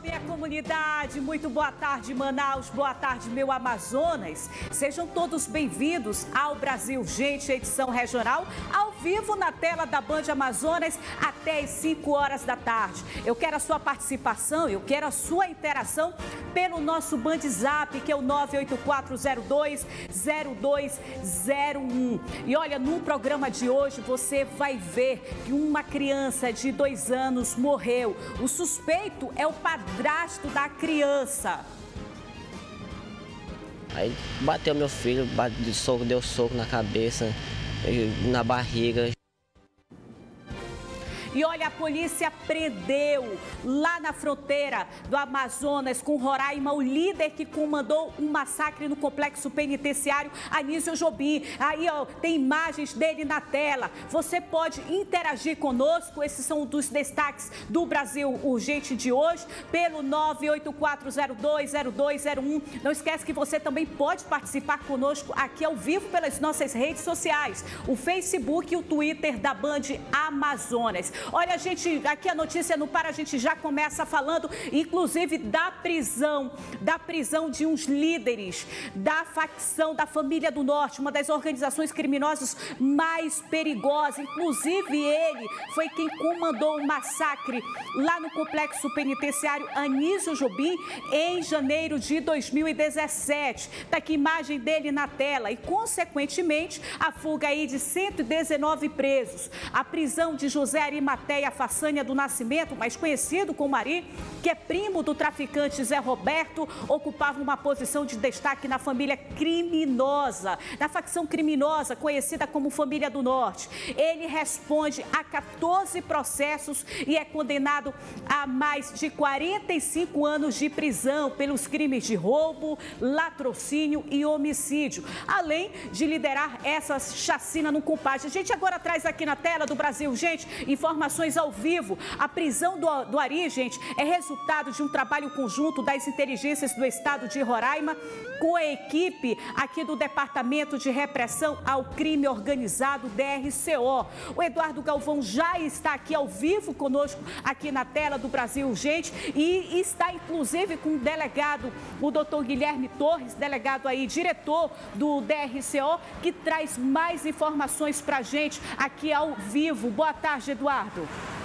minha comunidade, muito boa tarde, Manaus, boa tarde, meu Amazonas. Sejam todos bem-vindos ao Brasil Gente, edição regional, ao vivo na tela da Band Amazonas até as 5 horas da tarde. Eu quero a sua participação, eu quero a sua interação pelo nosso Band Zap, que é o 984020201. E olha, no programa de hoje você vai ver que uma criança de 2 anos morreu. O suspeito é o padrasto da criança. Aí bateu meu filho, deu soco na cabeça, na barriga. E olha, a polícia prendeu lá na fronteira do Amazonas com Roraima o líder que comandou um massacre no complexo penitenciário Anísio Jobim. Aí, ó, tem imagens dele na tela. Você pode interagir conosco. Esses são dos destaques do Brasil Urgente de hoje, pelo 984020201. Não esquece que você também pode participar conosco aqui ao vivo pelas nossas redes sociais, o Facebook e o Twitter da Band Amazonas. Olha, gente, aqui a notícia não para, a gente já começa falando, inclusive, da prisão de uns líderes da facção da Família do Norte, uma das organizações criminosas mais perigosas. Inclusive, ele foi quem comandou o massacre lá no complexo penitenciário Anísio Jobim em janeiro de 2017. Está aqui a imagem dele na tela e, consequentemente, a fuga aí de 119 presos. A prisão de José Arimateia Façanha do Nascimento, mais conhecido como Ari, que é primo do traficante Zé Roberto, ocupava uma posição de destaque na família criminosa, na facção criminosa conhecida como Família do Norte. Ele responde a 14 processos e é condenado a mais de 45 anos de prisão pelos crimes de roubo, latrocínio e homicídio, além de liderar essa chacina no compadre. A gente agora traz aqui na tela do Brasil, gente, informações ao vivo. A prisão do Ari, gente, é resultado de um trabalho conjunto das inteligências do estado de Roraima com a equipe aqui do Departamento de Repressão ao Crime Organizado, DRCO. O Eduardo Galvão já está aqui ao vivo conosco aqui na tela do Brasil Urgente e está inclusive com o delegado, o doutor Guilherme Torres, delegado aí, diretor do DRCO, que traz mais informações para a gente aqui ao vivo. Boa tarde, Eduardo.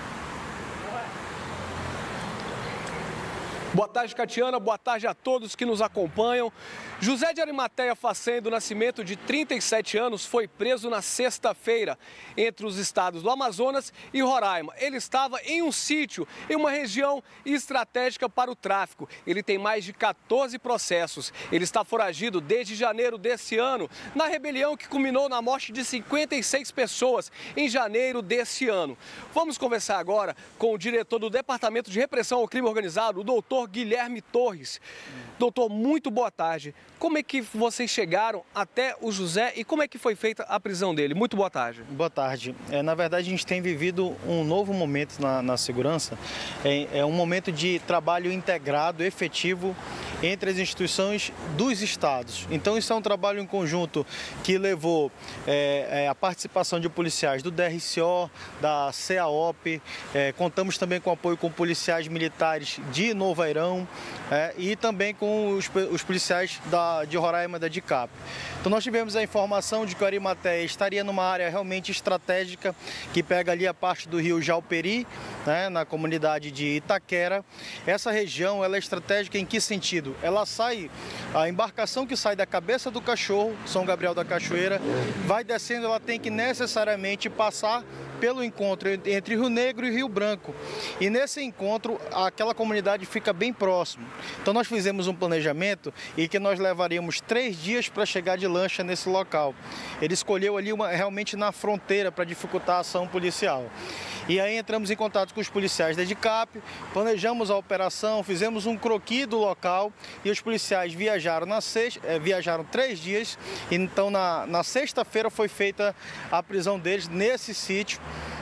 Boa tarde, Catiana. Boa tarde a todos que nos acompanham. José de Arimateia Façanha do Nascimento, de 37 anos, foi preso na sexta-feira entre os estados do Amazonas e Roraima. Ele estava em um sítio, em uma região estratégica para o tráfico. Ele tem mais de 14 processos. Ele está foragido desde janeiro desse ano, na rebelião que culminou na morte de 56 pessoas em janeiro desse ano. Vamos conversar agora com o diretor do Departamento de Repressão ao Crime Organizado, o doutor Guilherme Torres. Doutor, muito boa tarde. Como é que vocês chegaram até o José e como é que foi feita a prisão dele? Muito boa tarde. Boa tarde. Na verdade, a gente tem vivido um novo momento na segurança. É um momento de trabalho integrado, efetivo, entre as instituições dos estados. Então, isso é um trabalho em conjunto que levou a participação de policiais do DRCO, da CEAOP, contamos também com apoio com policiais militares de Novo Airão e também com os policiais de Roraima, da DICAP. Então, nós tivemos a informação de que o Arimateia estaria numa área realmente estratégica, que pega ali a parte do rio Jauperi, né, na comunidade de Itaquera. Essa região, ela é estratégica em que sentido? A embarcação que sai da Cabeça do Cachorro, São Gabriel da Cachoeira, vai descendo, ela tem que necessariamente passar pelo encontro entre Rio Negro e Rio Branco. E nesse encontro, aquela comunidade fica bem próximo. Então nós fizemos um planejamento e que nós levaríamos 3 dias para chegar de lancha nesse local. Ele escolheu ali realmente na fronteira para dificultar a ação policial. E aí entramos em contato com os policiais da DICAP, planejamos a operação, fizemos um croquis do local e os policiais viajaram viajaram 3 dias. Então na sexta-feira foi feita a prisão deles nesse sítio.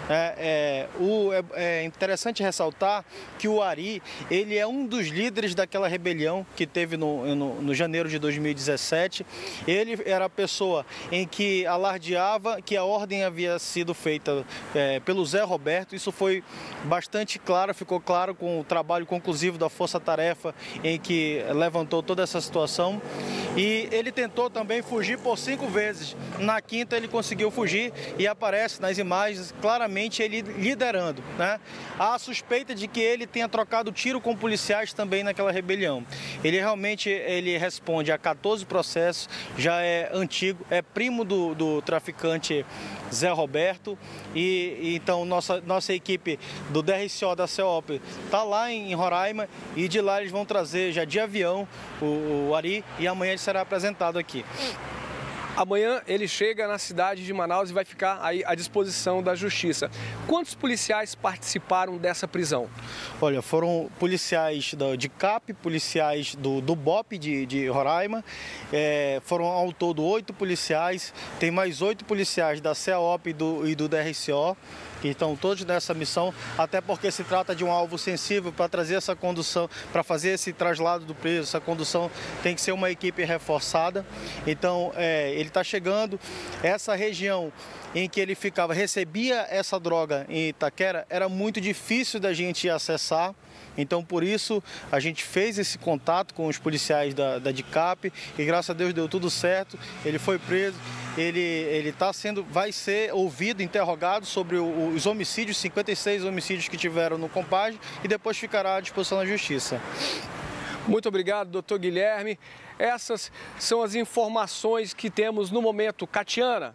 É interessante ressaltar que o Ari, ele é um dos líderes daquela rebelião que teve no janeiro de 2017. Ele era a pessoa em que alardeava que a ordem havia sido feita pelo Zé Roberto. Isso foi bastante claro, ficou claro com o trabalho conclusivo da Força Tarefa, em que levantou toda essa situação. E ele tentou também fugir por 5 vezes. Na quinta ele conseguiu fugir e aparece nas imagens claramente ele liderando, né? Há a suspeita de que ele tenha trocado tiro com policiais também naquela rebelião. Ele realmente responde a 14 processos, já é antigo, é primo do traficante Zé Roberto. E então nossa equipe do DRCO da CEOP está lá em Roraima e de lá eles vão trazer já de avião o Ari e amanhã ele será apresentado aqui. Amanhã ele chega na cidade de Manaus e vai ficar aí à disposição da Justiça. Quantos policiais participaram dessa prisão? Olha, foram policiais de CAP, policiais do BOP de Roraima, foram ao todo 8 policiais, tem mais 8 policiais da CEOP e do DRCO, que estão todos nessa missão, até porque se trata de um alvo sensível para trazer essa condução, para fazer esse traslado do preso, essa condução tem que ser uma equipe reforçada. Então, ele está chegando, essa região em que ele ficava, recebia essa droga em Itaquera, era muito difícil da gente acessar. Então, por isso, a gente fez esse contato com os policiais da DICAP e, graças a Deus, deu tudo certo. Ele foi preso, vai ser ouvido, interrogado sobre os homicídios, 56 homicídios que tiveram no Compage e depois ficará à disposição da Justiça. Muito obrigado, doutor Guilherme. Essas são as informações que temos no momento. Catiana.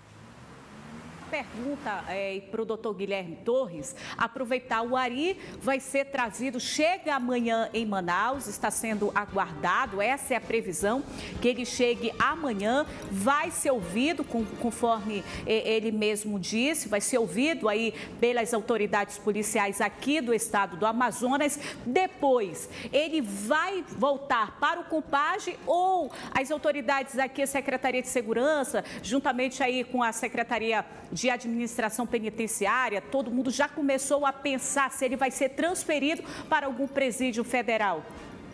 Pergunta para o doutor Guilherme Torres, aproveitar, o Ari vai ser trazido, chega amanhã em Manaus, está sendo aguardado, essa é a previsão, que ele chegue amanhã, vai ser ouvido, conforme ele mesmo disse, vai ser ouvido aí pelas autoridades policiais aqui do estado do Amazonas. Depois, ele vai voltar para o Compage ou as autoridades aqui, a Secretaria de Segurança, juntamente aí com a Secretaria de Administração Penitenciária, todo mundo já começou a pensar se ele vai ser transferido para algum presídio federal?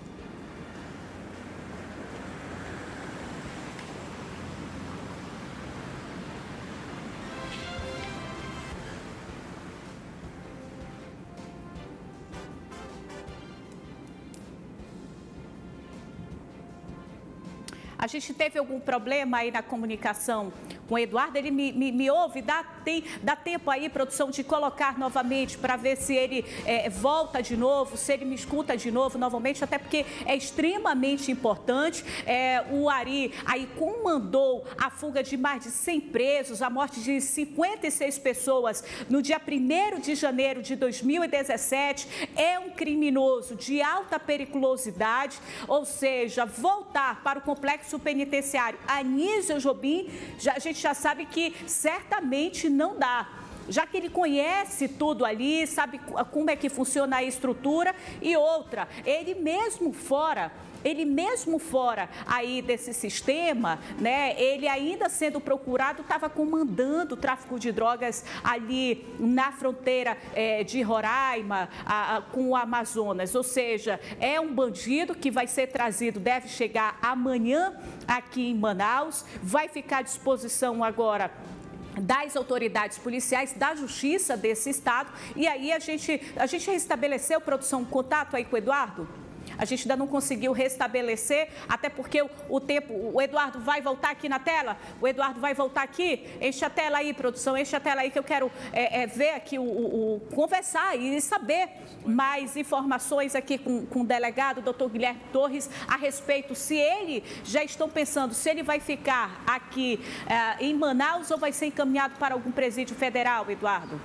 A gente teve algum problema aí na comunicação com o Eduardo? Ele me ouve? Dá tempo aí, produção, de colocar novamente para ver se ele volta de novo, se ele me escuta de novo, novamente, até porque é extremamente importante. O Ari aí comandou a fuga de mais de 100 presos, a morte de 56 pessoas no dia 1º de janeiro de 2017. É um criminoso de alta periculosidade, ou seja, voltar para o complexo penitenciário Anísio Jobim, a gente já sabe que certamente não dá, já que ele conhece tudo ali, sabe como é que funciona a estrutura. E outra, ele mesmo fora aí desse sistema, né? Ele ainda sendo procurado, estava comandando o tráfico de drogas ali na fronteira de Roraima com o Amazonas. Ou seja, é um bandido que vai ser trazido, deve chegar amanhã aqui em Manaus, vai ficar à disposição agora das autoridades policiais, da justiça desse estado. E aí a gente restabeleceu, produção, contato aí com o Eduardo? A gente ainda não conseguiu restabelecer, até porque o Eduardo vai voltar aqui na tela? O Eduardo vai voltar aqui? Enche a tela aí, produção, enche a tela aí que eu quero ver aqui, conversar e saber mais informações aqui com o delegado, doutor Guilherme Torres, a respeito se ele, já estão pensando se ele vai ficar aqui em Manaus ou vai ser encaminhado para algum presídio federal, Eduardo?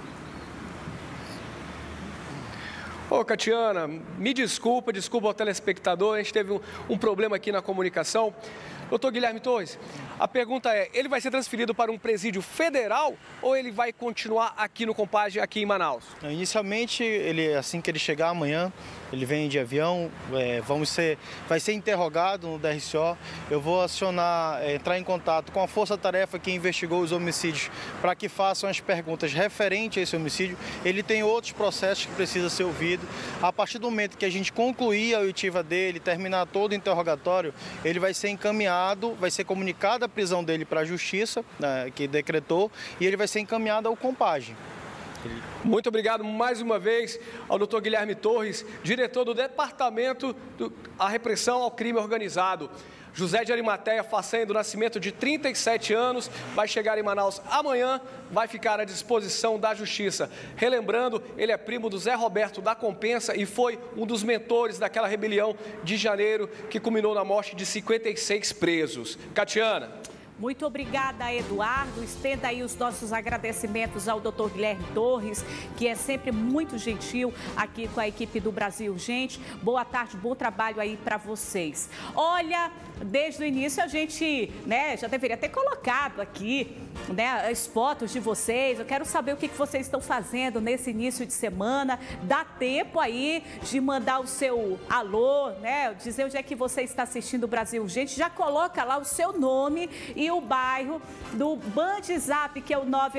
Ô, Catiana, me desculpa ao telespectador, a gente teve um problema aqui na comunicação. Doutor Guilherme Torres, a pergunta é, ele vai ser transferido para um presídio federal ou ele vai continuar aqui no Compage, aqui em Manaus? Inicialmente, assim que ele chegar amanhã, ele vem de avião, vai ser interrogado no DRCO. Eu vou entrar em contato com a força-tarefa que investigou os homicídios para que façam as perguntas referentes a esse homicídio. Ele tem outros processos que precisa ser ouvido. A partir do momento que a gente concluir a oitiva dele, terminar todo o interrogatório, ele vai ser encaminhado, vai ser comunicada a prisão dele para a Justiça, né, que decretou, e ele vai ser encaminhado ao Compagem. Muito obrigado mais uma vez ao Dr. Guilherme Torres, diretor do Departamento da Repressão ao Crime Organizado. José de Arimateia Facém do Nascimento, de 37 anos, vai chegar em Manaus amanhã, vai ficar à disposição da Justiça. Relembrando, ele é primo do Zé Roberto da Compensa e foi um dos mentores daquela rebelião de janeiro que culminou na morte de 56 presos. Catiana. Muito obrigada, Eduardo. Estenda aí os nossos agradecimentos ao Dr. Guilherme Torres, que é sempre muito gentil aqui com a equipe do Brasil Urgente. Boa tarde, bom trabalho aí para vocês. Olha, desde o início a gente, já deveria ter colocado aqui, as fotos de vocês. Eu quero saber o que vocês estão fazendo nesse início de semana. Dá tempo aí de mandar o seu alô, dizer onde é que você está assistindo o Brasil Urgente. Já coloca lá o seu nome e o bairro do BandZap, que é o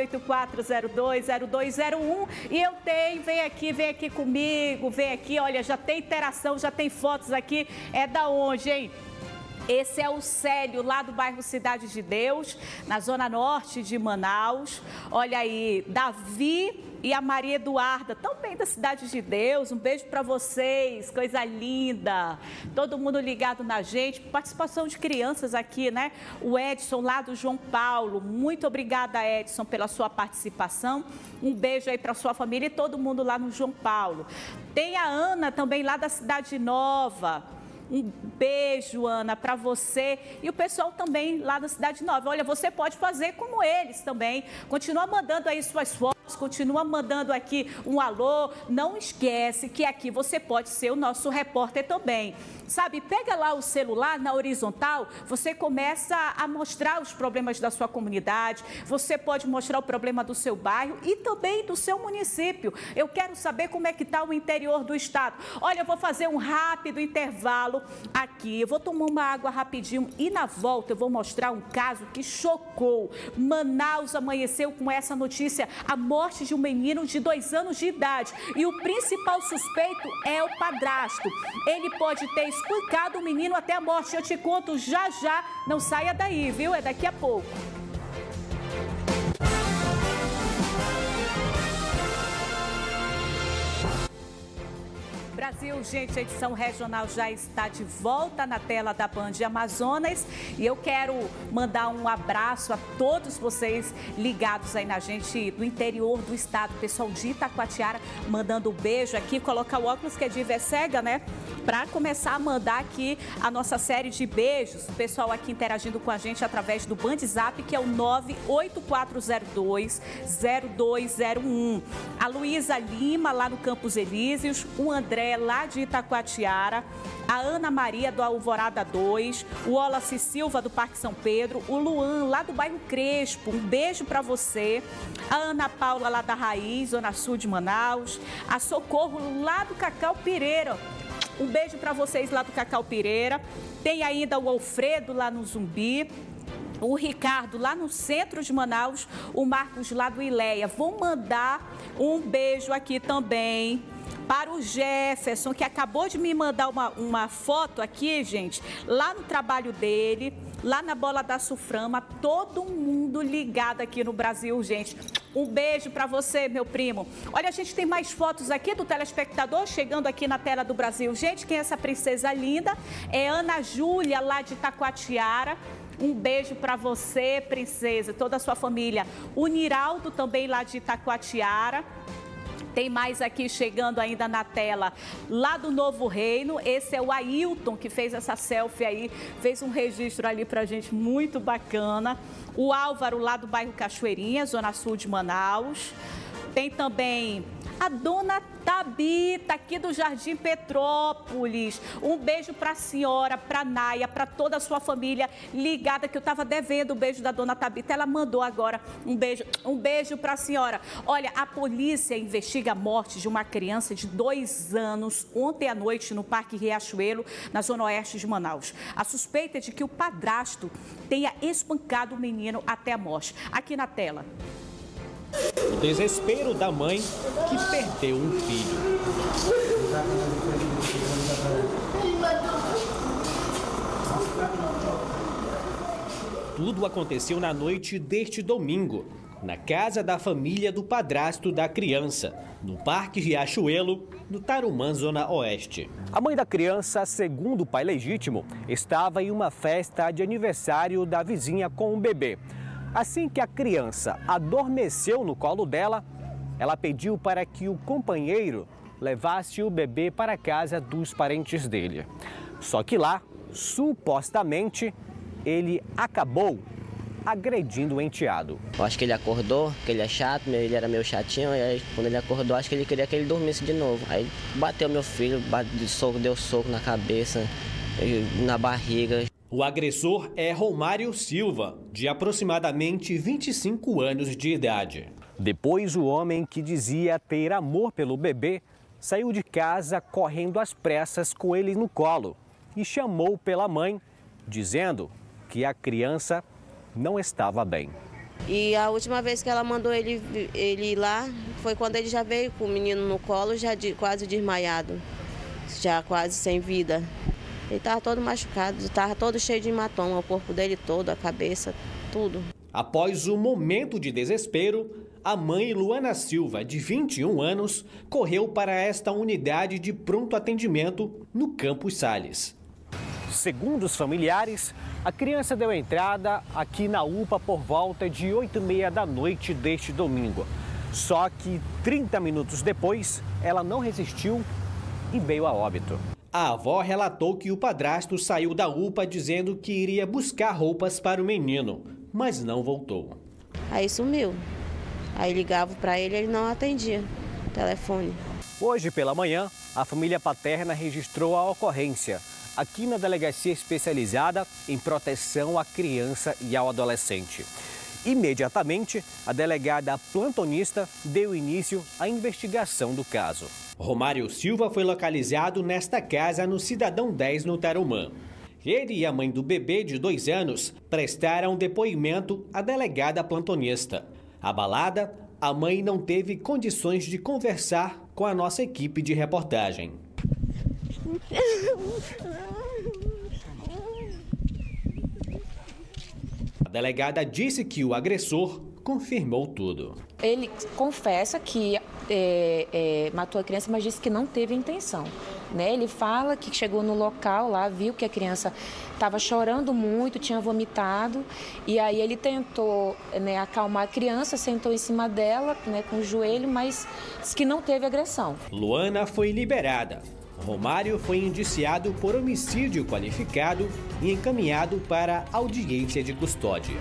984020201. E eu tenho, vem aqui comigo, vem aqui, olha, já tem interação, já tem fotos aqui. É da onde, hein? Esse é o Célio, lá do bairro Cidade de Deus, na zona norte de Manaus. Olha aí, Davi e a Maria Eduarda, também da Cidade de Deus. Um beijo para vocês, coisa linda. Todo mundo ligado na gente, participação de crianças aqui, O Edson, lá do João Paulo. Muito obrigada, Edson, pela sua participação. Um beijo aí para sua família e todo mundo lá no João Paulo. Tem a Ana também, lá da Cidade Nova. Um beijo, Ana, para você e o pessoal também lá da Cidade Nova. Olha, você pode fazer como eles também. Continua mandando aí suas fotos, continua mandando aqui um alô. Não esquece que aqui você pode ser o nosso repórter também. Sabe, pega lá o celular na horizontal, você começa a mostrar os problemas da sua comunidade, você pode mostrar o problema do seu bairro e também do seu município. Eu quero saber como é que está o interior do estado. Olha, eu vou fazer um rápido intervalo aqui, eu vou tomar uma água rapidinho e na volta eu vou mostrar um caso que chocou. Manaus amanheceu com essa notícia, a morte de um menino de 2 anos de idade e o principal suspeito é o padrasto. Ele pode ter espancado o menino até a morte. Eu te conto já já, não saia daí, viu? É daqui a pouco. Brasil, gente, a edição regional já está de volta na tela da Band Amazonas e eu quero mandar um abraço a todos vocês ligados aí na gente do interior do estado, pessoal de Itacoatiara, mandando um beijo aqui, colocar o óculos que a Diva é cega, para começar a mandar aqui a nossa série de beijos, o pessoal aqui interagindo com a gente através do BandZap, que é o 984020201. A Luísa Lima, lá no Campos Elíseos, o André, lá de Itacoatiara, a Ana Maria, do Alvorada 2, o Wallace Silva, do Parque São Pedro, o Luan, lá do bairro Crespo, um beijo para você, a Ana Paula, lá da Raiz, Zona Sul de Manaus, a Socorro, lá do Cacau Pireira. Um beijo para vocês lá do Cacau Pireira. Tem ainda o Alfredo lá no Zumbi, o Ricardo lá no centro de Manaus, o Marcos lá do Ileia. Vou mandar um beijo aqui também para o Jefferson, que acabou de me mandar uma foto aqui, gente, lá no trabalho dele, lá na Bola da Suframa, todo mundo ligado aqui no Brasil, gente. Um beijo para você, meu primo. Olha, a gente tem mais fotos aqui do telespectador chegando aqui na tela do Brasil. Gente, quem é essa princesa linda? É Ana Júlia, lá de Itacoatiara. Um beijo para você, princesa, toda a sua família. O Niraldo, também lá de Itacoatiara. Tem mais aqui chegando ainda na tela, lá do Novo Reino. Esse é o Ailton, que fez essa selfie aí, fez um registro ali pra gente muito bacana. O Álvaro, lá do bairro Cachoeirinha, Zona Sul de Manaus. Tem também a dona Tabita, aqui do Jardim Petrópolis. Um beijo para a senhora, para a Naia, para toda a sua família ligada, que eu estava devendo o beijo da dona Tabita. Ela mandou agora um beijo para a senhora. Olha, a polícia investiga a morte de uma criança de 2 anos ontem à noite no Parque Riachuelo, na zona oeste de Manaus. A suspeita é de que o padrasto tenha espancado o menino até a morte. Aqui na tela. O desespero da mãe que perdeu um filho. Tudo aconteceu na noite deste domingo, na casa da família do padrasto da criança, no Parque Riachuelo, no Tarumã, zona oeste. A mãe da criança, segundo o pai legítimo, estava em uma festa de aniversário da vizinha com um bebê. Assim que a criança adormeceu no colo dela, ela pediu para que o companheiro levasse o bebê para a casa dos parentes dele. Só que lá, supostamente, ele acabou agredindo o enteado. Eu acho que ele acordou, que ele é chato, ele era meio chatinho, e aí, quando ele acordou, acho que ele queria que ele dormisse de novo. Aí bateu meu filho, deu soco na cabeça, na barriga. O agressor é Romário Silva, de aproximadamente 25 anos de idade. Depois, o homem que dizia ter amor pelo bebê saiu de casa correndo às pressas com ele no colo e chamou pela mãe, dizendo que a criança não estava bem. E a última vez que ela mandou ele ir lá foi quando ele já veio com o menino no colo, já quase desmaiado, já quase sem vida. Ele estava todo machucado, estava todo cheio de hematoma, o corpo dele todo, a cabeça, tudo. Após um momento de desespero, a mãe Luana Silva, de 21 anos, correu para esta unidade de pronto atendimento no Campos Sales. Segundo os familiares, a criança deu entrada aqui na UPA por volta de 8h30 da noite deste domingo. Só que 30 minutos depois, ela não resistiu e veio a óbito. A avó relatou que o padrasto saiu da UPA dizendo que iria buscar roupas para o menino, mas não voltou. Aí sumiu. Aí ligava para ele, ele não atendia o telefone. Hoje pela manhã, a família paterna registrou a ocorrência aqui na Delegacia Especializada em Proteção à Criança e ao Adolescente. Imediatamente, a delegada plantonista deu início à investigação do caso. Romário Silva foi localizado nesta casa no Cidadão 10, no Tarumã. Ele e a mãe do bebê de 2 anos prestaram depoimento à delegada plantonista. Abalada, a mãe não teve condições de conversar com a nossa equipe de reportagem. A delegada disse que o agressor confirmou tudo. Ele confessa que matou a criança, mas disse que não teve intenção. Né? Ele fala que chegou no local lá, viu que a criança estava chorando muito, tinha vomitado, e aí ele tentou, né, acalmar a criança, sentou em cima dela, né, com o joelho, mas disse que não teve agressão. Luana foi liberada. Romário foi indiciado por homicídio qualificado e encaminhado para audiência de custódia.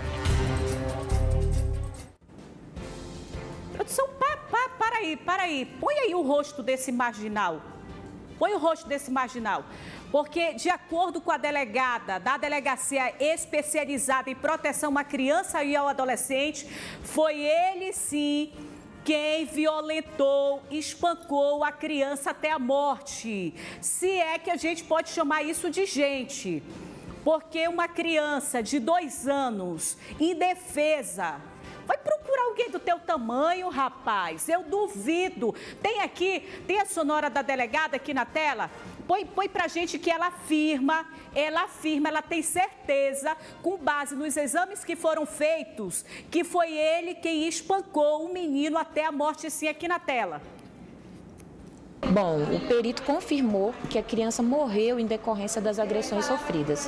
Produção, para aí. Põe aí o rosto desse marginal. Põe o rosto desse marginal. Porque, de acordo com a delegada da Delegacia Especializada em Proteção à Criança e ao Adolescente, foi ele, sim, quem violentou, espancou a criança até a morte. Se é que a gente pode chamar isso de gente. Porque uma criança de 2 anos, indefesa, vai procurar alguém do teu tamanho, rapaz. Eu duvido. Tem a sonora da delegada aqui na tela? Põe pra gente que ela afirma, ela tem certeza, com base nos exames que foram feitos, que foi ele quem espancou o menino até a morte, sim, aqui na tela. Bom, o perito confirmou que a criança morreu em decorrência das agressões sofridas.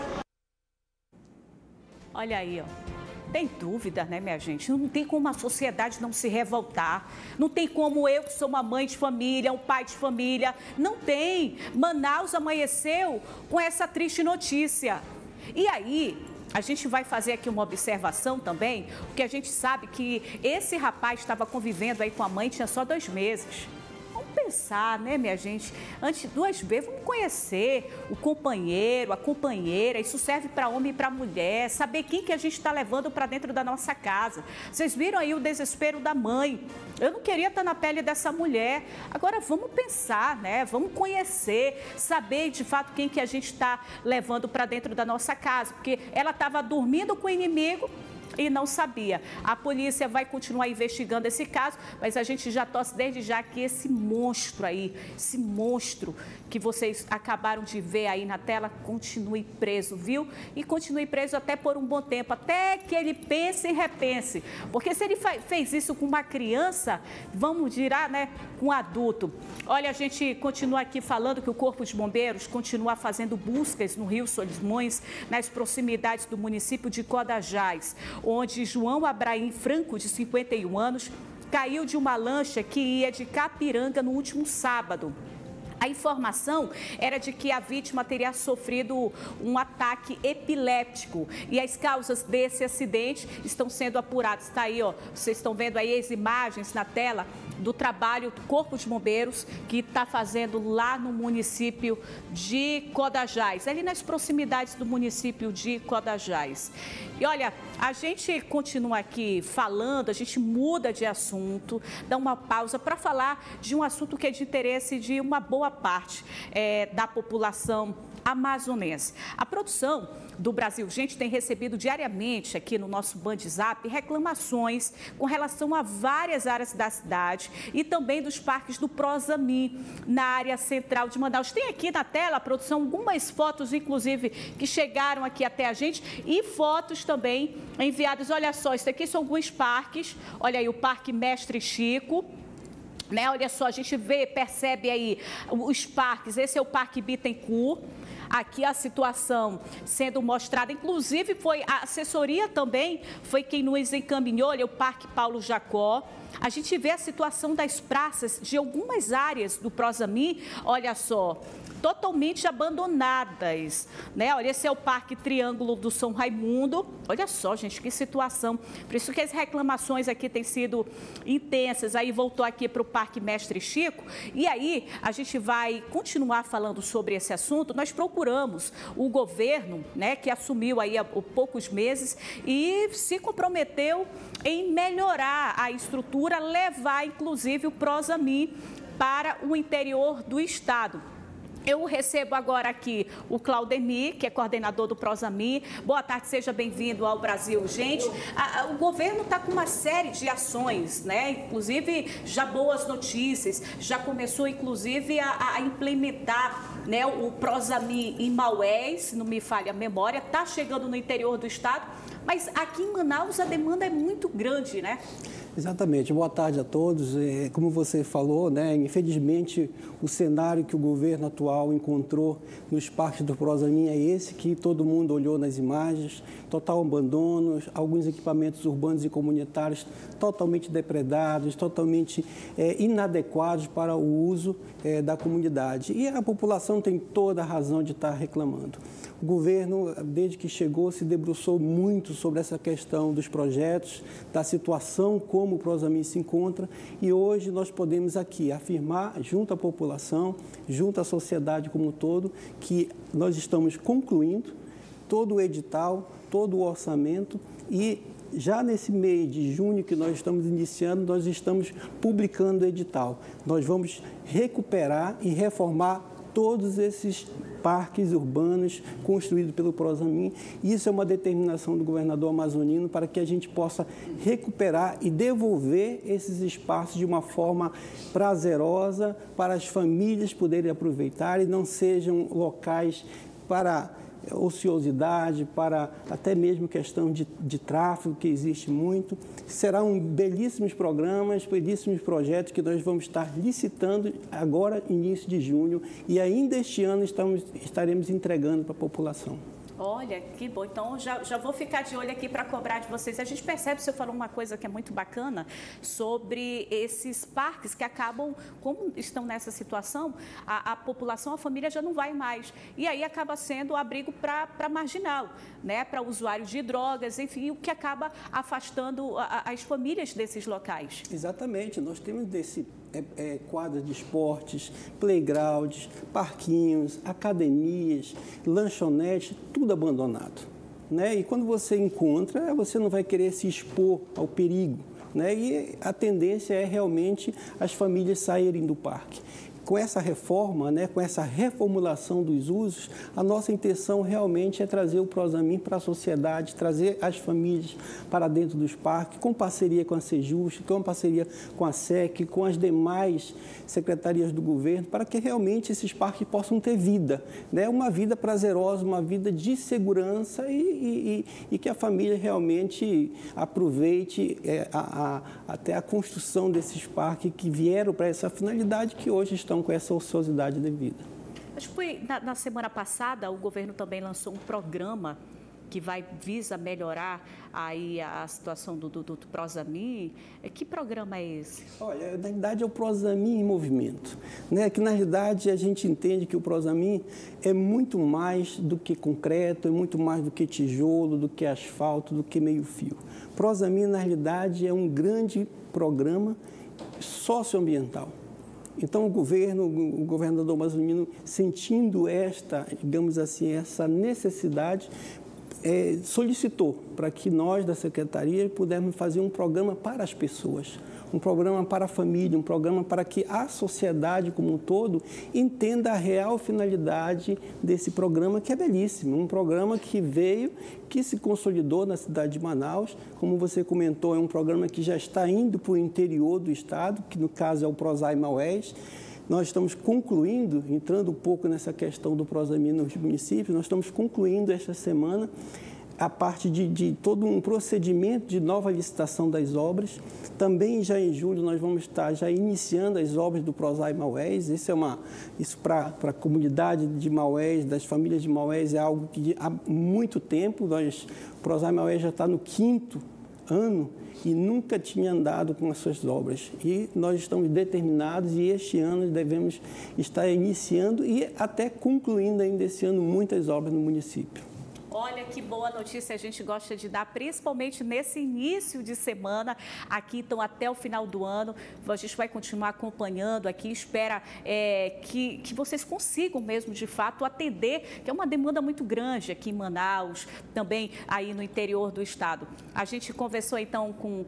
Olha aí, ó. Tem dúvida, né, minha gente? Não tem como a sociedade não se revoltar. Não tem como eu, que sou uma mãe de família, um pai de família. Não tem. Manaus amanheceu com essa triste notícia. E aí, a gente vai fazer aqui uma observação também, porque a gente sabe que esse rapaz estava convivendo aí com a mãe, tinha só 2 meses. Vamos pensar, né, minha gente? Antes de 2 vezes, vamos conhecer o companheiro, a companheira. Isso serve para homem e para mulher. Saber quem que a gente está levando para dentro da nossa casa. Vocês viram aí o desespero da mãe. Eu não queria estar na pele dessa mulher. Agora, vamos pensar, né? Vamos conhecer, saber de fato quem que a gente está levando para dentro da nossa casa. Porque ela estava dormindo com o inimigo e não sabia. A polícia vai continuar investigando esse caso, mas a gente já torce desde já que esse monstro aí, esse monstro que vocês acabaram de ver aí na tela, continue preso, viu? E continue preso até por um bom tempo, até que ele pense e repense. Porque se ele fez isso com uma criança, vamos dizer, né, com um adulto. Olha, a gente continua aqui falando que o Corpo de Bombeiros continua fazendo buscas no Rio Solimões, nas proximidades do município de Codajás, onde João Abraim Franco, de 51 anos, caiu de uma lancha que ia de Capiranga no último sábado. A informação era de que a vítima teria sofrido um ataque epiléptico e as causas desse acidente estão sendo apuradas. Está aí, ó, vocês estão vendo aí as imagens na tela do trabalho do Corpo de Bombeiros que está fazendo lá no município de Codajás, ali nas proximidades do município de Codajás. E olha, a gente continua aqui falando, a gente muda de assunto, dá uma pausa para falar de um assunto que é de interesse de uma boa parte da população amazonense. A produção do Brasil Gente tem recebido diariamente aqui no nosso BandZap reclamações com relação a várias áreas da cidade e também dos parques do Prozami na área central de Manaus. Tem aqui na tela, a produção, algumas fotos, inclusive, que chegaram aqui até a gente e fotos também enviadas. Olha só, isso aqui são alguns parques. Olha aí o Parque Mestre Chico. Né? Olha só, a gente percebe aí os parques. Esse é o Parque Bittencourt. Aqui a situação sendo mostrada, inclusive foi a assessoria também, foi quem nos encaminhou, olha, o Parque Paulo Jacó. A gente vê a situação das praças de algumas áreas do Prozami, olha só, totalmente abandonadas, né? Olha, esse é o Parque Triângulo do São Raimundo. Olha só, gente, que situação. Por isso que as reclamações aqui têm sido intensas. Aí voltou aqui para o Parque Mestre Chico. E aí a gente vai continuar falando sobre esse assunto. Nós procuramos o governo, né, que assumiu aí há poucos meses e se comprometeu em melhorar a estrutura, levar inclusive o Prozami para o interior do estado. Eu recebo agora aqui o Claudemir, que é coordenador do Prozami. Boa tarde, seja bem-vindo ao Brasil Gente. O governo está com uma série de ações, né? Inclusive já boas notícias, já começou inclusive a implementar, né, o Prozami em Maués, se não me falha a memória, está chegando no interior do estado, mas aqui em Manaus a demanda é muito grande, né? Exatamente. Boa tarde a todos. Como você falou, né, infelizmente o cenário que o governo atual encontrou nos parques do Prozami é esse que todo mundo olhou nas imagens, total abandono, alguns equipamentos urbanos e comunitários totalmente depredados, totalmente inadequados para o uso da comunidade. E a população tem toda a razão de estar reclamando. O governo, desde que chegou, se debruçou muito sobre essa questão dos projetos, da situação como o Prozami se encontra, e hoje nós podemos aqui afirmar, junto à população, junto à sociedade como um todo, que nós estamos concluindo todo o edital, todo o orçamento e já nesse mês de junho que nós estamos iniciando, nós estamos publicando o edital. Nós vamos recuperar e reformar todos esses parques urbanos construídos pelo Prozami. Isso é uma determinação do governador amazonino para que a gente possa recuperar e devolver esses espaços de uma forma prazerosa para as famílias poderem aproveitar e não sejam locais para ociosidade, para até mesmo questão de tráfego, que existe muito. Serão belíssimos programas, belíssimos projetos que nós vamos estar licitando agora, início de junho, e ainda este ano estaremos entregando para a população. Olha, que bom. Então, já vou ficar de olho aqui para cobrar de vocês. A gente percebe, você falou uma coisa que é muito bacana, sobre esses parques que acabam, como estão nessa situação, a população, a família já não vai mais. E aí acaba sendo abrigo para marginal, né? Para usuário de drogas, enfim, o que acaba afastando as famílias desses locais. Exatamente. Nós temos quadras de esportes, playgrounds, parquinhos, academias, lanchonetes, tudo abandonado, né? E quando você encontra, você não vai querer se expor ao perigo, né? E a tendência é realmente as famílias saírem do parque. Com essa reforma, né, com essa reformulação dos usos, a nossa intenção realmente é trazer o Prosamin para a sociedade, trazer as famílias para dentro dos parques, com parceria com a Sejust, com parceria com a SEC, com as demais secretarias do governo, para que realmente esses parques possam ter vida, né? Uma vida prazerosa, uma vida de segurança e que a família realmente aproveite até a construção desses parques que vieram para essa finalidade, que hoje estão com essa ociosidade devida. Acho que foi na semana passada, o governo também lançou um programa que visa melhorar aí a situação do Prosamin. Que programa é esse? Olha, na realidade é o Prosamin em movimento, né? Que na realidade a gente entende que o Prosamin é muito mais do que concreto, é muito mais do que tijolo, do que asfalto, do que meio-fio. Prosamin na realidade é um grande programa socioambiental. Então, o governador Mazolino, sentindo digamos assim, essa necessidade, solicitou para que nós, da Secretaria, pudéssemos fazer um programa para as pessoas, um programa para a família, um programa para que a sociedade como um todo entenda a real finalidade desse programa, que é belíssimo, um programa que se consolidou na cidade de Manaus. Como você comentou, é um programa que já está indo para o interior do estado, que no caso é o Prosai Maués. Nós estamos concluindo, entrando um pouco nessa questão do Prosamin nos municípios, nós estamos concluindo esta semana a parte de todo um procedimento de nova licitação das obras. Também já em julho nós vamos estar já iniciando as obras do Prosai Maués. Isso para a comunidade de Maués, das famílias de Maués, é algo que há muito tempo, o Prosai Maués já está no 5º ano e nunca tinha andado com as suas obras. E nós estamos determinados e este ano devemos estar iniciando e até concluindo ainda esse ano muitas obras no município. Olha que boa notícia a gente gosta de dar, principalmente nesse início de semana, aqui então até o final do ano. A gente vai continuar acompanhando aqui, espera que vocês consigam mesmo de fato atender, que é uma demanda muito grande aqui em Manaus, também aí no interior do estado. A gente conversou então com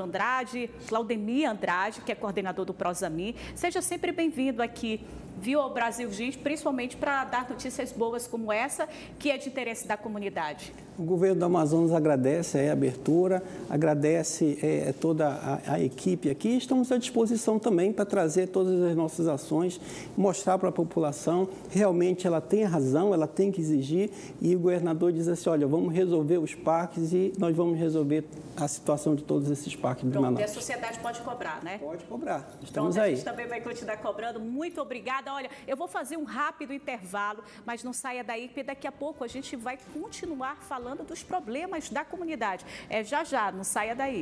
Claudemir Andrade, que é coordenador do Prosamin. Seja sempre bem-vindo aqui, viu, ao Brasil Gente, principalmente para dar notícias boas como essa, que é de interesse da comunidade. O governo do Amazonas agradece a abertura, agradece toda a equipe aqui. Estamos à disposição também para trazer todas as nossas ações, mostrar para a população, realmente ela tem razão, ela tem que exigir, e o governador diz assim, olha, vamos resolver os parques e nós vamos resolver a situação de todos esses parques de Manaus. E a sociedade pode cobrar, né? Pode cobrar, estamos aí. A gente também vai continuar cobrando. Muito obrigada. Olha, eu vou fazer um rápido intervalo, mas não saia daí, porque daqui a pouco a gente vai continuar falando dos problemas da comunidade. Já, não saia daí.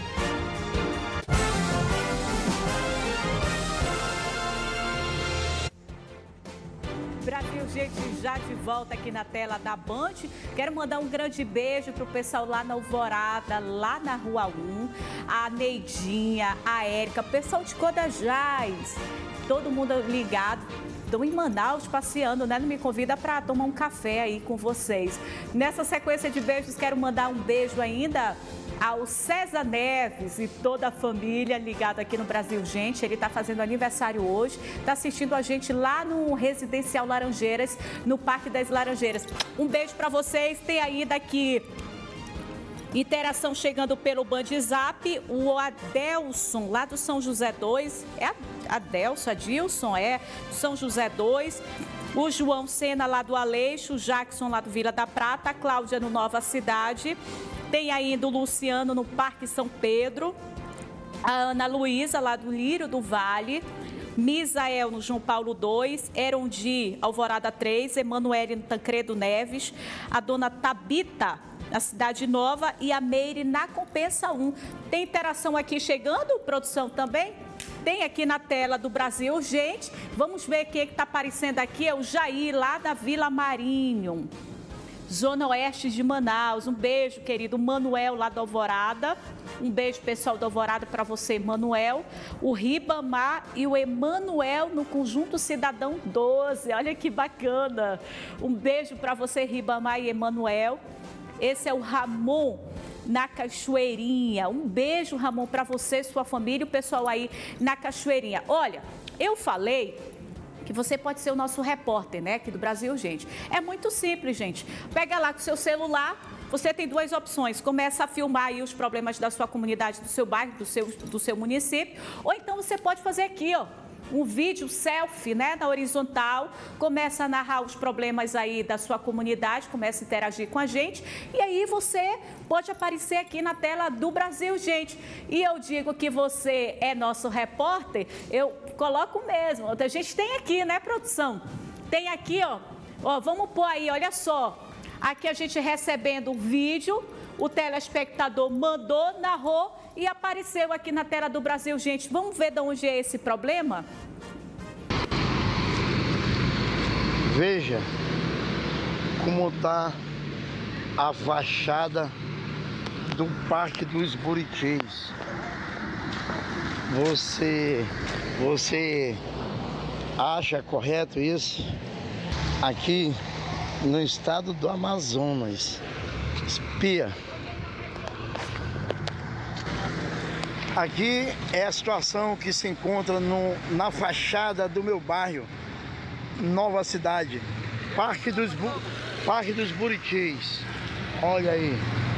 Brasil Gente, já de volta aqui na tela da Band. Quero mandar um grande beijo para o pessoal lá na Alvorada, lá na Rua 1, a Neidinha, a Érica, o pessoal de Codajás, todo mundo ligado. Estou em Manaus passeando, né? Não me convida para tomar um café aí com vocês. Nessa sequência de beijos, quero mandar um beijo ainda ao César Neves e toda a família ligada aqui no Brasil Gente. Ele está fazendo aniversário hoje, está assistindo a gente lá no Residencial Laranjeiras, no Parque das Laranjeiras. Um beijo para vocês. Tem aí daqui interação chegando pelo Bandzap, o Adelson, lá do São José 2, Adilson, São José 2, o João Sena, lá do Aleixo, o Jackson, lá do Vila da Prata, a Cláudia, no Nova Cidade, tem ainda o Luciano, no Parque São Pedro, a Ana Luísa, lá do Lírio do Vale, Misael no João Paulo 2, Erondi, Alvorada 3, Emanuele no Tancredo Neves, a dona Tabita na Cidade Nova e a Meire na Compensa 1. Tem interação aqui chegando, produção também? Tem aqui na tela do Brasil Urgente. Vamos ver quem é que está aparecendo aqui. É o Jair, lá da Vila Marinho, Zona Oeste de Manaus. Um beijo, querido Manuel, lá da Alvorada. Um beijo, pessoal da Alvorada, para você, Manuel. O Ribamar e o Emanuel no Conjunto Cidadão 12. Olha que bacana. Um beijo para você, Ribamar e Emanuel. Esse é o Ramon na Cachoeirinha. Um beijo, Ramon, para você, sua família e o pessoal aí na Cachoeirinha. Olha, eu falei que você pode ser o nosso repórter, né, aqui do Brasil Urgente. É muito simples, gente. Pega lá com o seu celular, você tem duas opções. Começa a filmar aí os problemas da sua comunidade, do seu bairro, do seu município. Ou então você pode fazer aqui, ó, um vídeo selfie, né, na horizontal, começa a narrar os problemas aí da sua comunidade, começa a interagir com a gente e aí você pode aparecer aqui na tela do Brasil, gente. E eu digo que você é nosso repórter, eu coloco mesmo. A gente tem aqui, né, produção? Tem aqui, ó, vamos pôr aí, olha só. Aqui a gente recebendo o vídeo, o telespectador mandou, narrou e apareceu aqui na tela do Brasil, gente. Vamos ver de onde é esse problema? Veja como está a fachada do Parque dos Buritis. Você acha correto isso? Aqui no estado do Amazonas. Espia. Aqui é a situação que se encontra na fachada do meu bairro, Nova Cidade, Parque dos Buritis. Olha aí.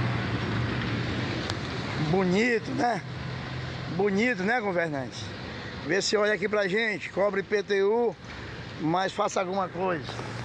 Bonito, né? Bonito, né, governante? Vê se olha aqui pra gente, cobre IPTU, mas faça alguma coisa.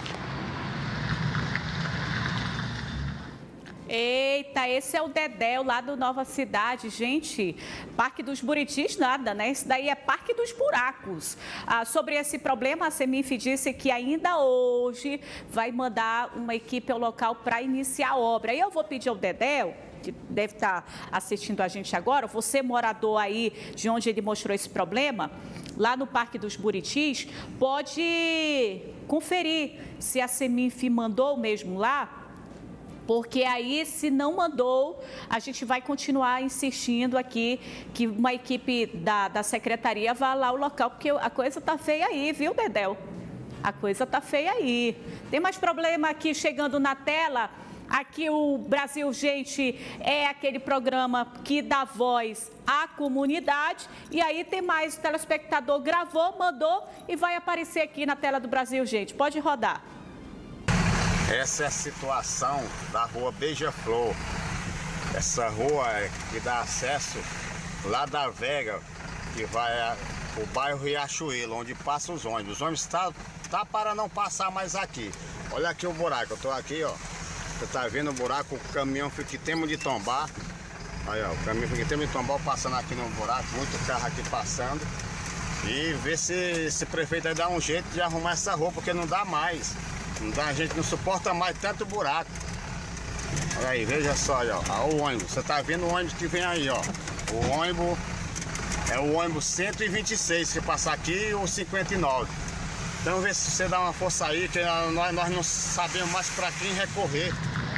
Eita, esse é o Dedéu lá do Nova Cidade, gente. Parque dos Buritis, nada, né? Isso daí é Parque dos Buracos. Sobre esse problema, a Semif disse que ainda hoje vai mandar uma equipe ao local para iniciar a obra. E eu vou pedir ao Dedéu, que deve estar assistindo a gente agora, você morador aí de onde ele mostrou esse problema, lá no Parque dos Buritis, pode conferir se a Semif mandou mesmo lá. Porque aí, se não mandou, a gente vai continuar insistindo aqui que uma equipe da secretaria vá lá ao local, porque a coisa tá feia aí, viu, Dedéu? A coisa tá feia aí. Tem mais problema aqui chegando na tela. Aqui o Brasil Urgente é aquele programa que dá voz à comunidade. E aí tem mais, o telespectador gravou, mandou e vai aparecer aqui na tela do Brasil Urgente. Pode rodar. Essa é a situação da rua Beija-Flor. Essa rua que dá acesso lá da Vega, que vai o bairro Riachuelo, onde passam os ônibus. Os ônibus tá para não passar mais aqui. Olha aqui o buraco, eu tô aqui, ó. Você tá vendo o buraco, o caminhão que temos de tombar. Aí, ó, o caminhão que temos de tombar passando aqui no buraco, muito carro aqui passando. E ver se esse prefeito vai dar um jeito de arrumar essa rua, porque não dá mais. A gente não suporta mais tanto buraco. Olha aí, veja só, ó, o ônibus. Você tá vendo o ônibus que vem aí, ó. O ônibus é o ônibus 126 que passa aqui e o 59. Então vê se você dá uma força aí, que nós não sabemos mais para quem recorrer.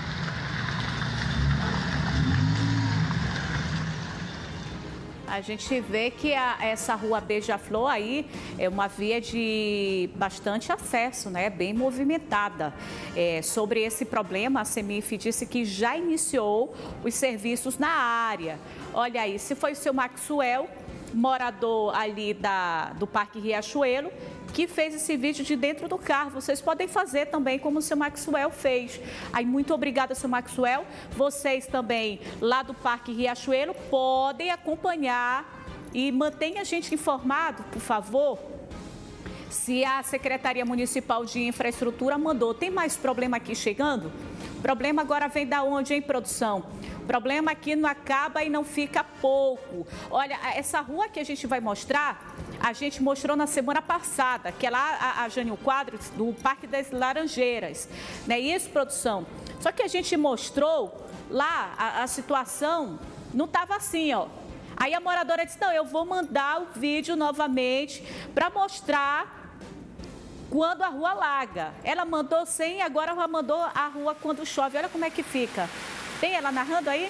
A gente vê que essa rua Beija-Flor aí é uma via de bastante acesso, né? Bem movimentada. Sobre esse problema, a Semif disse que já iniciou os serviços na área. Olha aí, se foi o seu Maxwell, morador ali do Parque Riachuelo, que fez esse vídeo de dentro do carro. Vocês podem fazer também como o seu Maxwell fez. Aí, muito obrigada, seu Maxwell. Vocês também, lá do Parque Riachuelo, podem acompanhar e mantenha a gente informado, por favor. se a Secretaria Municipal de Infraestrutura mandou. Tem mais problema aqui chegando? O problema agora vem da onde, hein, produção? O problema aqui não acaba e não fica pouco. Olha, essa rua que a gente vai mostrar, a gente mostrou na semana passada, que é lá a Jânio Quadros, do Parque das Laranjeiras. Não é isso, produção? Só que a gente mostrou lá a situação, não estava assim, ó. Aí a moradora disse, não, eu vou mandar o vídeo novamente para mostrar quando a rua alaga. Ela mandou sem, agora ela mandou a rua quando chove. Olha como é que fica. Tem ela narrando aí?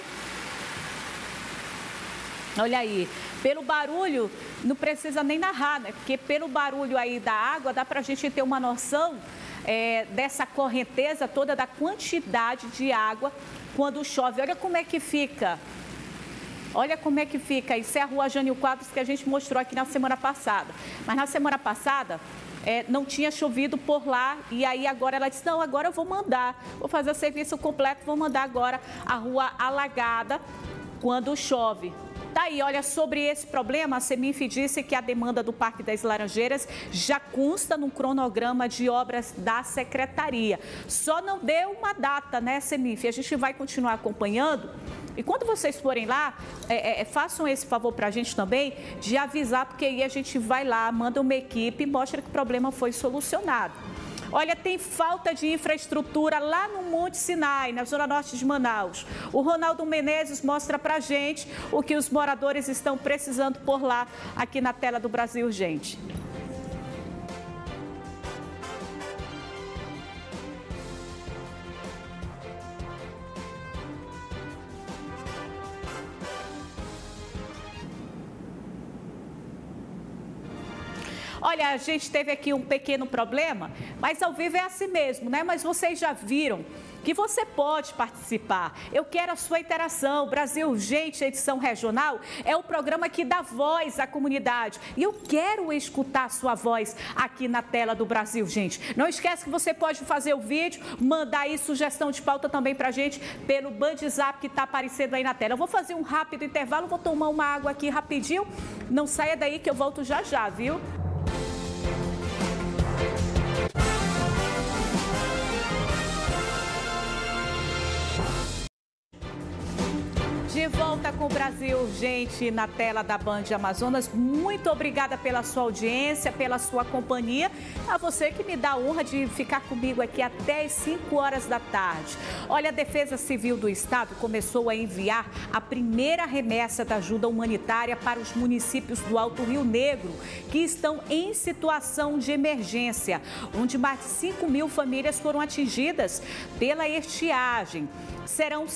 Olha aí. Pelo barulho, não precisa nem narrar, né? Porque pelo barulho aí da água, dá para a gente ter uma noção dessa correnteza toda, da quantidade de água quando chove. Olha como é que fica. Olha como é que fica. Isso é a rua Jânio Quadros que a gente mostrou aqui na semana passada. Mas na semana passada não tinha chovido por lá e aí agora ela disse, não, agora eu vou mandar. Vou fazer o serviço completo, vou mandar agora a rua alagada quando chove. Tá aí, olha, sobre esse problema, a Semif disse que a demanda do Parque das Laranjeiras já consta no cronograma de obras da Secretaria. Só não deu uma data, né, Semif? A gente vai continuar acompanhando. E quando vocês forem lá, façam esse favor para a gente também de avisar, porque aí a gente vai lá, manda uma equipe e mostra que o problema foi solucionado. Olha, tem falta de infraestrutura lá no Monte Sinai, na zona norte de Manaus. O Ronaldo Menezes mostra pra gente o que os moradores estão precisando por lá, aqui na tela do Brasil Urgente. Olha, a gente teve aqui um pequeno problema, mas ao vivo é assim mesmo, né? Mas vocês já viram que você pode participar. Eu quero a sua interação. Brasil Urgente, edição regional, é o programa que dá voz à comunidade. E eu quero escutar a sua voz aqui na tela do Brasil Urgente. Não esquece que você pode fazer o vídeo, mandar aí sugestão de pauta também pra gente pelo Bandzap que tá aparecendo aí na tela. Eu vou fazer um rápido intervalo, vou tomar uma água aqui rapidinho. Não saia daí que eu volto já já, viu? De volta com o Brasil Urgente na tela da Band Amazonas. Muito obrigada pela sua audiência, pela sua companhia. A você que me dá a honra de ficar comigo aqui até as 5 horas da tarde. Olha, a Defesa Civil do Estado começou a enviar a primeira remessa da ajuda humanitária para os municípios do Alto Rio Negro, que estão em situação de emergência, onde mais de 5 mil famílias foram atingidas pela estiagem. Serão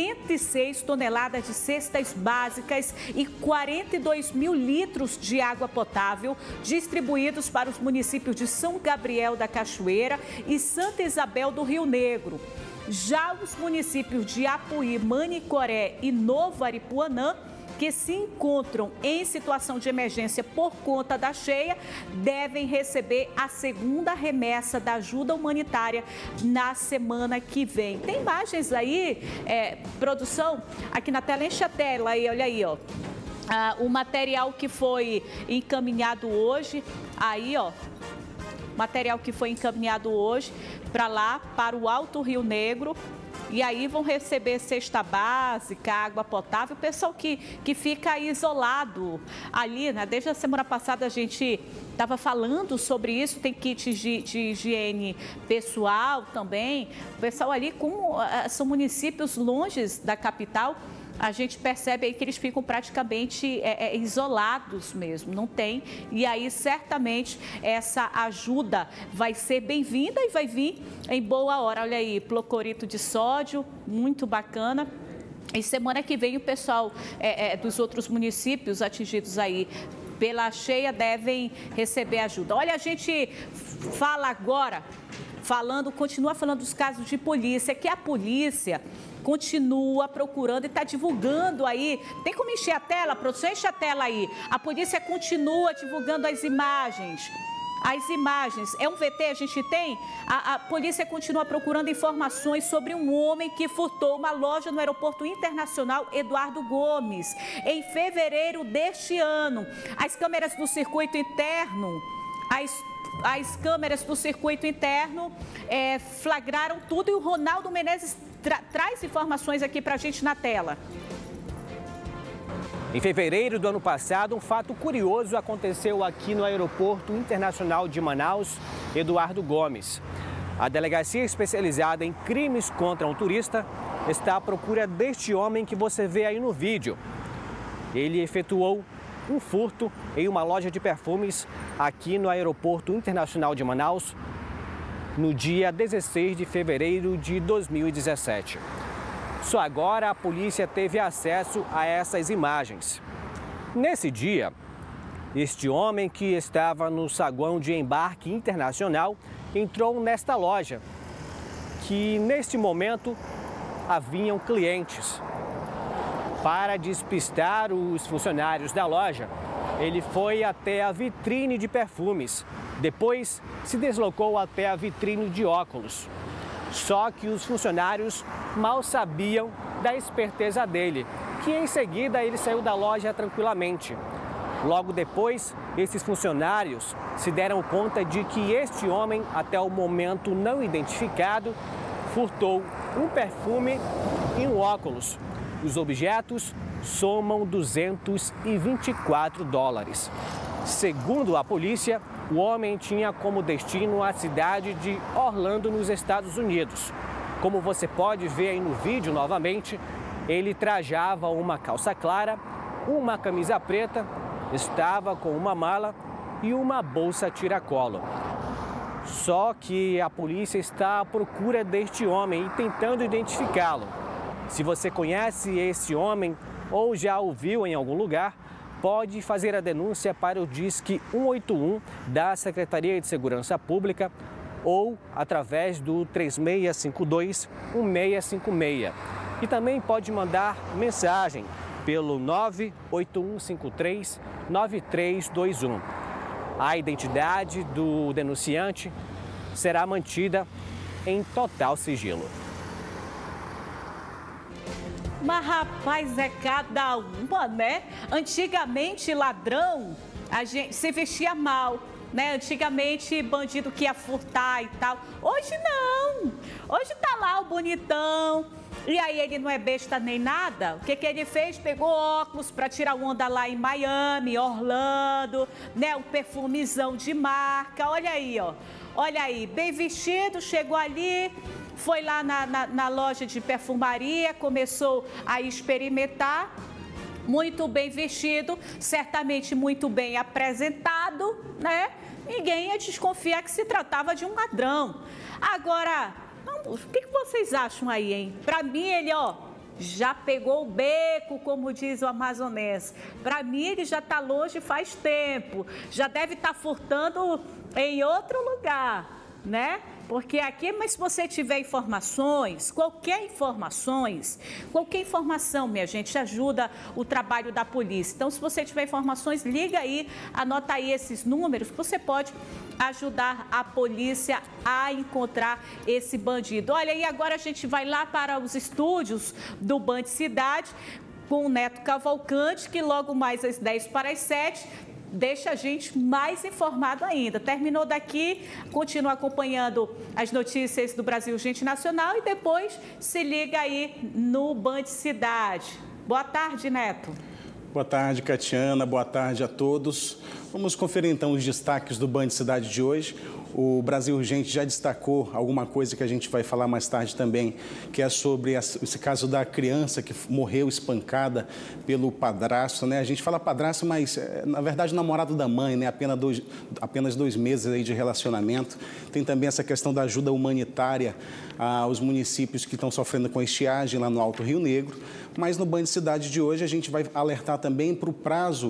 76 toneladas de cestas básicas e 42 mil litros de água potável distribuídos para os municípios de São Gabriel da Cachoeira e Santa Isabel do Rio Negro. Já os municípios de Apuí, Manicoré e Novo Aripuanã, que se encontram em situação de emergência por conta da cheia, devem receber a segunda remessa da ajuda humanitária na semana que vem. Tem imagens aí, produção? Aqui na tela, enche a tela aí, olha aí, ó. O material que foi encaminhado hoje, aí, ó. Material que foi encaminhado hoje para lá, para o Alto Rio Negro. E aí vão receber cesta básica, água potável, o pessoal que fica isolado ali, né? Desde a semana passada a gente estava falando sobre isso, tem kits de higiene pessoal também. O pessoal ali, como são municípios longe da capital, a gente percebe aí que eles ficam praticamente isolados mesmo, não tem. E aí, certamente, essa ajuda vai ser bem-vinda e vai vir em boa hora. Olha aí, clorito de sódio, muito bacana. E semana que vem o pessoal dos outros municípios atingidos aí pela cheia devem receber ajuda. Olha, a gente fala agora, continua falando dos casos de polícia, que a polícia continua procurando e está divulgando aí. Tem como encher a tela, produção? Enche a tela aí. A polícia continua divulgando as imagens. As imagens. É um VT, a gente tem? A polícia continua procurando informações sobre um homem que furtou uma loja no Aeroporto Internacional Eduardo Gomes, em fevereiro deste ano. As câmeras do circuito interno as câmeras do circuito interno flagraram tudo e o Ronaldo Menezes traz informações aqui para a gente na tela. Em fevereiro do ano passado, um fato curioso aconteceu aqui no Aeroporto Internacional de Manaus, Eduardo Gomes. A delegacia especializada em crimes contra um turista está à procura deste homem que você vê aí no vídeo. Ele efetuou um furto em uma loja de perfumes aqui no Aeroporto Internacional de Manaus no dia 16 de fevereiro de 2017. Só agora a polícia teve acesso a essas imagens. Nesse dia, este homem que estava no saguão de embarque internacional entrou nesta loja, que neste momento haviam clientes. Para despistar os funcionários da loja, ele foi até a vitrine de perfumes. Depois, se deslocou até a vitrine de óculos. Só que os funcionários mal sabiam da esperteza dele, que em seguida ele saiu da loja tranquilamente. Logo depois, esses funcionários se deram conta de que este homem, até o momento não identificado, furtou um perfume e um óculos. Os objetos somam $224. Segundo a polícia, o homem tinha como destino a cidade de Orlando, nos Estados Unidos. Como você pode ver aí no vídeo novamente, ele trajava uma calça clara, uma camisa preta, estava com uma mala e uma bolsa tiracolo. Só que a polícia está à procura deste homem e tentando identificá-lo. Se você conhece esse homem ou já o viu em algum lugar, pode fazer a denúncia para o Disque 181 da Secretaria de Segurança Pública ou através do 3652-1656. E também pode mandar mensagem pelo 98153-9321. A identidade do denunciante será mantida em total sigilo. Mas, rapaz, é cada uma, né? Antigamente, ladrão, se vestia mal, né? Antigamente, bandido que ia furtar e tal. Hoje, não. Hoje tá lá o bonitão. E aí, ele não é besta nem nada. O que ele fez? Pegou óculos para tirar onda lá em Miami, Orlando, né? Um perfumizão de marca. Olha aí, ó. Olha aí, bem vestido, chegou ali... Foi lá na loja de perfumaria, começou a experimentar, muito bem vestido, certamente muito bem apresentado, né? Ninguém ia desconfiar que se tratava de um ladrão. Agora, o que vocês acham aí, hein? Para mim, ele, ó, já pegou o beco, como diz o amazonense. Para mim, ele já está longe faz tempo, já deve estar furtando em outro lugar, né? Porque aqui, mas se você tiver informações, qualquer informação, minha gente, ajuda o trabalho da polícia. Então, se você tiver informações, liga aí, anota aí esses números, que você pode ajudar a polícia a encontrar esse bandido. Olha, e agora a gente vai lá para os estúdios do Band Cidade com o Neto Cavalcante, que logo mais às 6:50 deixa a gente mais informado ainda. Terminou daqui, continua acompanhando as notícias do Brasil Urgente Nacional e depois se liga aí no Band Cidade. Boa tarde, Neto. Boa tarde, Catiana. Boa tarde a todos. Vamos conferir então os destaques do Band Cidade de hoje. O Brasil Urgente já destacou alguma coisa que a gente vai falar mais tarde também, que é sobre esse caso da criança que morreu espancada pelo padrasto, né? A gente fala padrasto, mas na verdade namorado da mãe, né? Apenas 2 meses aí de relacionamento. Tem também essa questão da ajuda humanitária aos municípios que estão sofrendo com estiagem lá no Alto Rio Negro. Mas no Band Cidade de hoje a gente vai alertar também para o prazo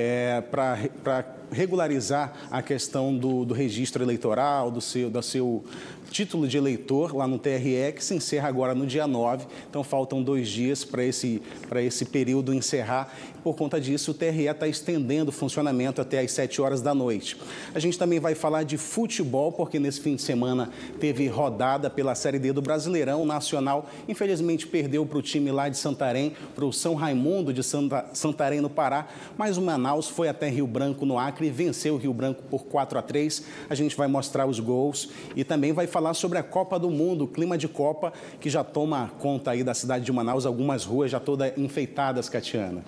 para regularizar a questão do registro eleitoral, do seu título de eleitor lá no TRE, que se encerra agora no dia 9. Então, faltam 2 dias para esse período encerrar. Por conta disso, o TRE está estendendo o funcionamento até às 7 horas da noite. A gente também vai falar de futebol, porque nesse fim de semana teve rodada pela Série D do Brasileirão. O Nacional, infelizmente, perdeu para o time lá de Santarém, para o São Raimundo de Santarém, no Pará. Mas o Manaus foi até Rio Branco, no Acre, Acre venceu o Rio Branco por 4-3. A gente vai mostrar os gols e também vai falar sobre a Copa do Mundo, o clima de Copa que já toma conta aí da cidade de Manaus, algumas ruas já todas enfeitadas, Catiana.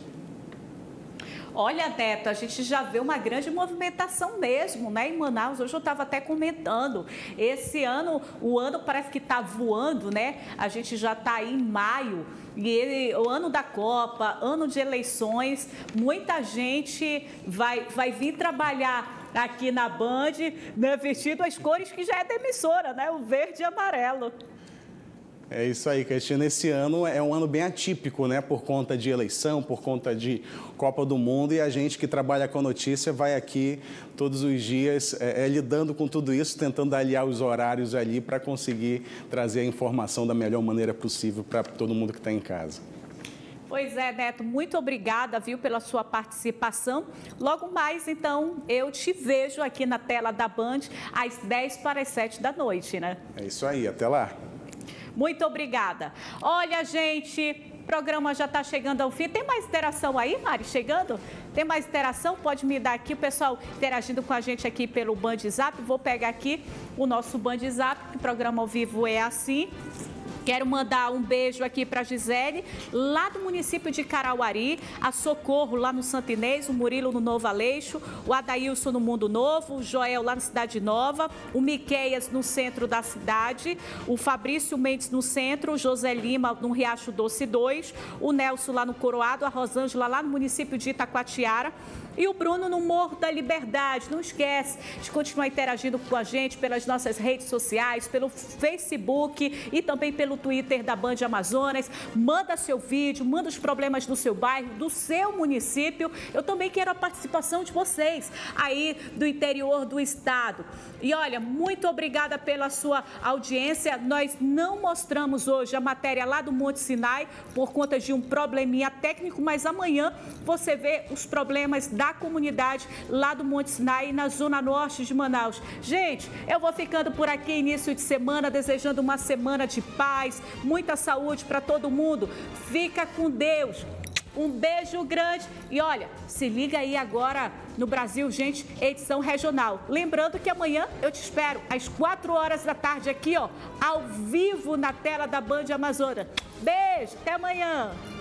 Olha, Neto, a gente já vê uma grande movimentação mesmo, né, em Manaus. Hoje eu estava até comentando, esse ano, o ano parece que está voando, né? A gente já está aí em maio, e o ano da Copa, ano de eleições, muita gente vai vir trabalhar aqui na Band, né, vestido as cores que já é da emissora, né? O verde e amarelo. É isso aí, Cristina. Esse ano é um ano bem atípico, né? Por conta de eleição, por conta de Copa do Mundo. E a gente que trabalha com a notícia vai aqui todos os dias lidando com tudo isso, tentando aliar os horários ali para conseguir trazer a informação da melhor maneira possível para todo mundo que está em casa. Pois é, Neto, muito obrigada, viu, pela sua participação. Logo mais, então, eu te vejo aqui na tela da Band às 6:50 da noite, né? É isso aí, até lá. Muito obrigada. Olha, gente, o programa já está chegando ao fim. Tem mais interação aí, Mari? Chegando? Tem mais interação? Pode me dar aqui, o pessoal interagindo com a gente aqui pelo Band Zap. Vou pegar aqui o nosso Band Zap, que o programa ao vivo é assim. Quero mandar um beijo aqui para a Gisele, lá do município de Carauari, a Socorro, lá no Santo Inês, o Murilo no Novo Aleixo, o Adailson no Mundo Novo, o Joel lá na Cidade Nova, o Miqueias no centro da cidade, o Fabrício Mendes no centro, o José Lima no Riacho Doce 2, o Nelson lá no Coroado, a Rosângela lá no município de Itacoatiara, e o Bruno no Morro da Liberdade. Não esquece de continuar interagindo com a gente pelas nossas redes sociais, pelo Facebook e também pelo Twitter da Band Amazonas. Manda seu vídeo, manda os problemas do seu bairro, do seu município. Eu também quero a participação de vocês aí do interior do estado. E olha, muito obrigada pela sua audiência. Nós não mostramos hoje a matéria lá do Monte Sinai por conta de um probleminha técnico, mas amanhã você vê os problemas da comunidade lá do Monte Sinai, na zona norte de Manaus. Gente, eu vou ficando por aqui início de semana, desejando uma semana de paz, muita saúde para todo mundo. Fica com Deus. Um beijo grande e olha, se liga aí agora no Brasil, gente, edição regional. Lembrando que amanhã eu te espero às 4h da tarde aqui, ó, ao vivo na tela da Band Amazonas. Beijo, até amanhã.